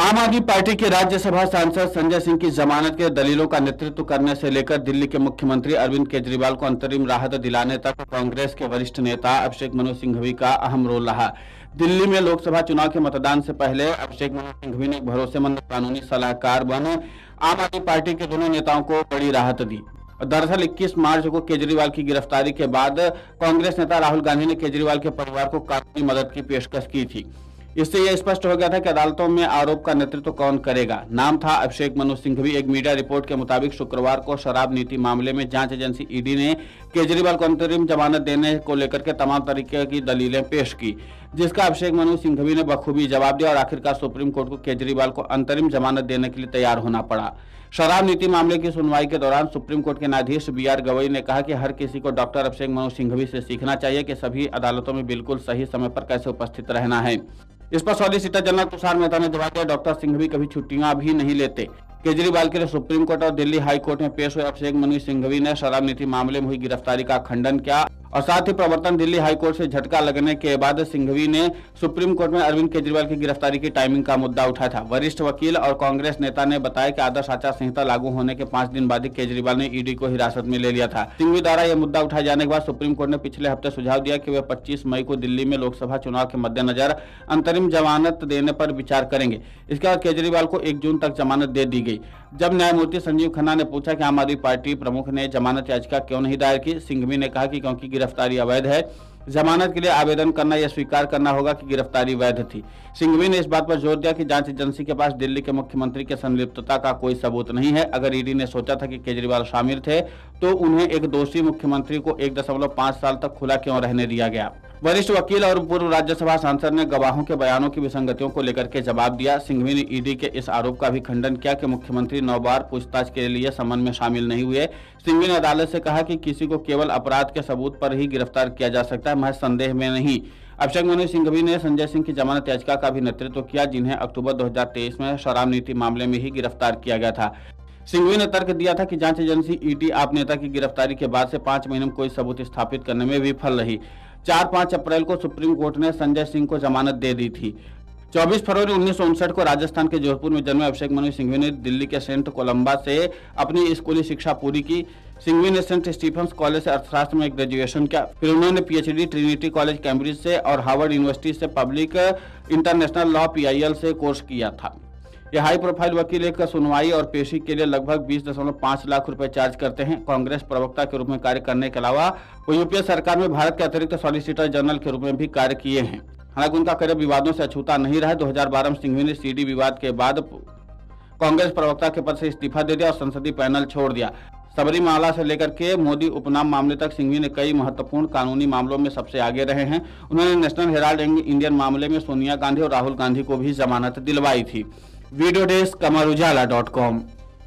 आम आदमी पार्टी के राज्यसभा सांसद संजय सिंह की जमानत के दलीलों का नेतृत्व करने से लेकर दिल्ली के मुख्यमंत्री अरविंद केजरीवाल को अंतरिम राहत दिलाने तक कांग्रेस के वरिष्ठ नेता अभिषेक मनु सिंघवी का अहम रोल रहा। दिल्ली में लोकसभा चुनाव के मतदान से पहले अभिषेक मनु सिंघवी ने भरोसेमंद कानूनी सलाहकार बने आम आदमी पार्टी के दोनों नेताओं को बड़ी राहत दी। दरअसल 21 मार्च को केजरीवाल की गिरफ्तारी के बाद कांग्रेस नेता राहुल गांधी ने केजरीवाल के परिवार को कानूनी मदद की पेशकश की थी। इससे यह स्पष्ट हो गया था कि अदालतों में आरोप का नेतृत्व कौन करेगा। नाम था अभिषेक मनु सिंघवी। एक मीडिया रिपोर्ट के मुताबिक शुक्रवार को शराब नीति मामले में जांच एजेंसी ईडी ने केजरीवाल को अंतरिम जमानत देने को लेकर के तमाम तरीके की दलीलें पेश की, जिसका अभिषेक मनु सिंघवी ने बखूबी जवाब दिया और आखिरकार सुप्रीम कोर्ट को केजरीवाल को अंतरिम जमानत देने के लिए तैयार होना पड़ा। शराब नीति मामले की सुनवाई के दौरान सुप्रीम कोर्ट के न्यायाधीश BR गवई ने कहा कि हर किसी को डॉक्टर अभिषेक मनु सिंघवी से सीखना चाहिए कि सभी अदालतों में बिल्कुल सही समय पर कैसे उपस्थित रहना है। इस पर सॉलिसिटर जनरल तुषार मेहता ने जवाब दिया, डॉक्टर सिंघवी कभी छुट्टियां भी नहीं लेते। केजरीवाल के लिए सुप्रीम कोर्ट और दिल्ली हाई कोर्ट में पेश हुए अभिषेक मनु सिंघवी ने शराब नीति मामले में हुई गिरफ्तारी का खंडन किया और साथ ही प्रवर्तन दिल्ली हाई कोर्ट से झटका लगने के बाद सिंघवी ने सुप्रीम कोर्ट में अरविंद केजरीवाल की गिरफ्तारी की टाइमिंग का मुद्दा उठाया था। वरिष्ठ वकील और कांग्रेस नेता ने बताया कि आदर्श आचार संहिता लागू होने के 5 दिन बाद ही केजरीवाल ने ईडी को हिरासत में ले लिया था। सिंघवी द्वारा यह मुद्दा उठाए जाने के बाद सुप्रीम कोर्ट ने पिछले हफ्ते सुझाव दिया कि वे 25 मई को दिल्ली में लोकसभा चुनाव के मद्देनजर अंतरिम जमानत देने पर विचार करेंगे। इसके बाद केजरीवाल को 1 जून तक जमानत दे दी गई। जब न्यायमूर्ति संजीव खन्ना ने पूछा कि आम आदमी पार्टी प्रमुख ने जमानत याचिका क्यों नहीं दायर की, सिंघवी ने कहा कि क्योंकि गिरफ्तारी अवैध है। जमानत के लिए आवेदन करना यह स्वीकार करना होगा कि गिरफ्तारी वैध थी। सिंघवी ने इस बात पर जोर दिया कि जांच एजेंसी के पास दिल्ली के मुख्यमंत्री के संलिप्तता का कोई सबूत नहीं है। अगर ईडी ने सोचा था कि केजरीवाल शामिल थे तो उन्हें एक दोषी मुख्यमंत्री को 1.5 साल तक खुला क्यों रहने दिया गया। वरिष्ठ वकील और पूर्व राज्यसभा सांसद ने गवाहों के बयानों की विसंगतियों को लेकर के जवाब दिया। सिंघवी ने ईडी के इस आरोप का भी खंडन किया कि मुख्यमंत्री 9 बार पूछताछ के लिए समन में शामिल नहीं हुए। सिंघवी ने अदालत से कहा कि किसी को केवल अपराध के सबूत पर ही गिरफ्तार किया जा सकता है, महज संदेह में नहीं। अभिषेक मनु सिंघवी ने संजय सिंह की जमानत याचिका का भी नेतृत्व किया, जिन्हें अक्टूबर 2023 में शराब नीति मामले में ही गिरफ्तार किया गया था। सिंघवी ने तर्क दिया था कि जांच एजेंसी ईडी आप नेता की गिरफ्तारी के बाद से 5 महीने में कोई सबूत स्थापित करने में विफल रही। 4-5 अप्रैल को सुप्रीम कोर्ट ने संजय सिंह को जमानत दे दी थी। 24 फरवरी 1959 को राजस्थान के जोधपुर में जन्मे अभिषेक मनु सिंघवी ने दिल्ली के सेंट कोलंबा से अपनी स्कूली शिक्षा पूरी की। सिंघवी ने सेंट स्टीफेंस कॉलेज से अर्थशास्त्र में ग्रेजुएशन किया। फिर उन्होंने PhD ट्रिनिटी कॉलेज कैम्ब्रिज से और हार्वर्ड यूनिवर्सिटी से पब्लिक इंटरनेशनल लॉ PIL से कोर्स किया था। यह हाई प्रोफाइल वकील एक सुनवाई और पेशी के लिए लगभग 20.5 लाख रुपए चार्ज करते हैं। कांग्रेस प्रवक्ता के रूप में कार्य करने के अलावा वो यूपीए सरकार में भारत के अतिरिक्त सॉलिसिटर जनरल के रूप में भी कार्य किए हैं। हालांकि उनका करियर विवादों से अछूता नहीं रहा। 2012 में सिंघवी ने CD विवाद के बाद कांग्रेस प्रवक्ता के पद से इस्तीफा दे दिया और संसदीय पैनल छोड़ दिया। सबरीमाला से लेकर के मोदी उपनाम मामले तक सिंघवी ने कई महत्वपूर्ण कानूनी मामलों में सबसे आगे रहे हैं। उन्होंने नेशनल हेराल्ड इंडियन मामले में सोनिया गांधी और राहुल गांधी को भी जमानत दिलवाई थी। Video desk amarujala.com।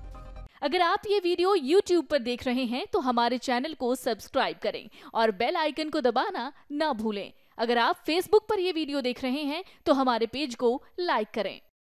अगर आप ये वीडियो YouTube पर देख रहे हैं तो हमारे चैनल को सब्सक्राइब करें और बेल आइकन को दबाना ना भूलें। अगर आप Facebook पर ये वीडियो देख रहे हैं तो हमारे पेज को लाइक करें।